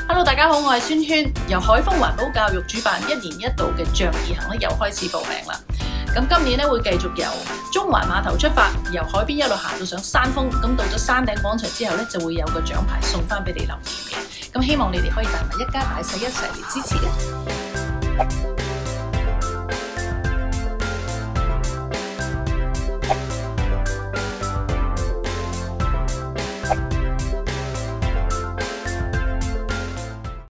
Hello， 大家好，我係萱萱。由海豐環保教育主辦1年1度嘅仗義行咧，又開始報名啦。咁今年咧會繼續由中環碼頭出發，由海邊一路行到上山峰。咁到咗山頂廣場之後咧，就會有個獎牌送翻俾你留念嘅。咁希望你哋可以帶埋一家大細一齊嚟支持嘅。